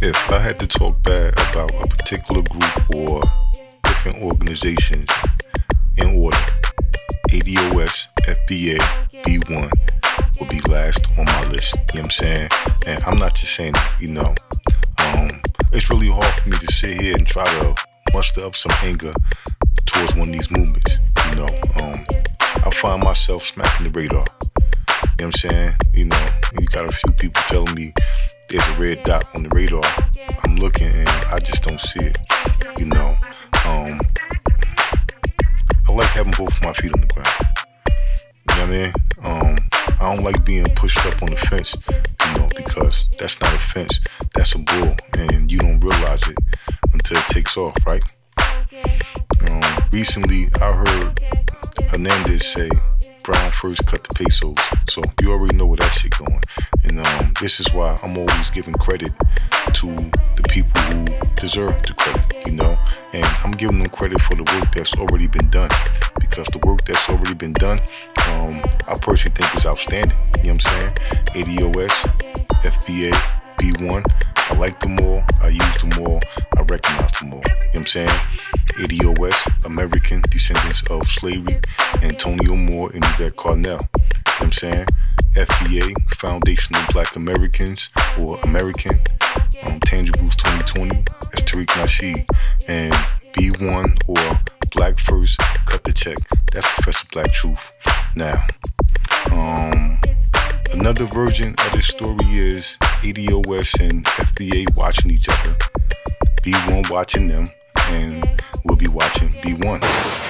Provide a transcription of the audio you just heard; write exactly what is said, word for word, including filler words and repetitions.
If I had to talk bad about a particular group or different organizations in order, A D O S, F B A, B one will be last on my list, you know what I'm saying? And I'm not just saying that, you know. Um, it's really hard for me to sit here and try to muster up some anger towards one of these movements, you know. Um, I find myself smacking the radar, you know what I'm saying? You know, you got a few people telling me there's a red dot on the radar. I'm looking and I just don't see it, you know. Um, I like having both of my feet on the ground, you know what I mean? Um, I don't like being pushed up on the fence, you know, because that's not a fence, that's a bull, and you don't realize it until it takes off, right? Um, recently, I heard Hernandez say, Brown first cut the pesos, so you already know where that shit going. And um, this is why I'm always giving credit to the people who deserve the credit, you know? And I'm giving them credit for the work that's already been done, because the work that's already been done, um, I personally think is outstanding, you know what I'm saying? A D O S, F B A, B one, I like them all, I use them all, I recognize them all, you know what I'm saying? A D O S, American Descendants of Slavery, Antonio Moore and Yvette Carnell, you know what I'm saying? F B A, Foundational Black Americans, or American, um, Tangibles twenty twenty, that's Tariq Nasheed, and B one, or Black First, Cut the Check, that's Professor Black Truth. Now, um, another version of this story is A D O S and F B A watching each other, B one watching them, and we'll be watching B one.